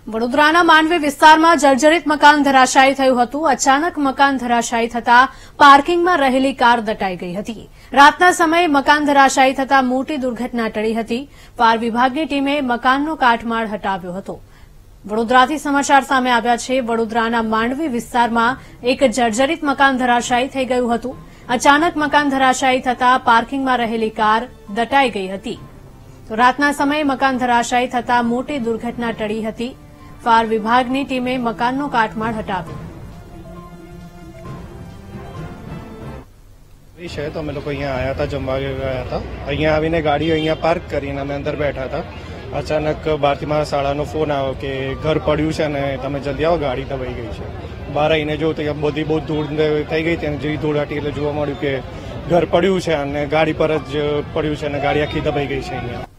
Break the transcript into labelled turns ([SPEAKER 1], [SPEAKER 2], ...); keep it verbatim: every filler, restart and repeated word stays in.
[SPEAKER 1] વડોદરાના માંડવી વિસ્તારમાં જર્જરિત મકાન ધરાશાયી થયું હતું। અચાનક મકાન ધરાશાયી થતા પાર્કિંગમાં રહેલી કાર દટાઈ ગઈ હતી। રાતના સમયે મકાન ધરાશાયી થતા મોટી દુર્ઘટના ટળી હતી। ફાયર વિભાગની ટીમે મકાનનો કાટમાળ હટાવ્યો હતો। વડોદરાથી સમાચાર સામે આવ્યા છે। વડોદરાના માંડવી વિસ્તારમાં એક જર્જરિત મકાન ધરાશાયી થઈ ગયું હતું। અચાનક મકાન ધરાશાયી થતા પાર્કિંગમાં રહેલી કાર દટાઈ ગઈ હતી। તો રાતના સમયે મકાન ધરાશાયી થતા મોટી દુર્ઘટના ટળી હતી। ફાયર વિભાગની ટીમે મકાનનો કાટમાળ હટાવ્યો
[SPEAKER 2] છે। તો અમે લોકો અહીંયા આવ્યા હતા, જમવા ગયા હતા। અહીંયા આવીને ગાડી અહીંયા પાર્ક કરીને અમે અંદર બેઠા હતા। અચાનક બહારથી મારા શાળાનો ફોન આવ્યો કે ઘર પડ્યું છે અને તમે જલ્દી આવો, ગાડી દબાઈ ગઈ છે। બહાર આવીને જો તો બધી બહુ ધૂળ થઈ ગઈ હતી, જેવી ધૂળ હતી એટલે જોવા મળ્યું કે ઘર પડ્યું છે અને ગાડી પર જ પડ્યું છે અને ગાડી આખી દબાઈ ગઈ છે અહીંયા।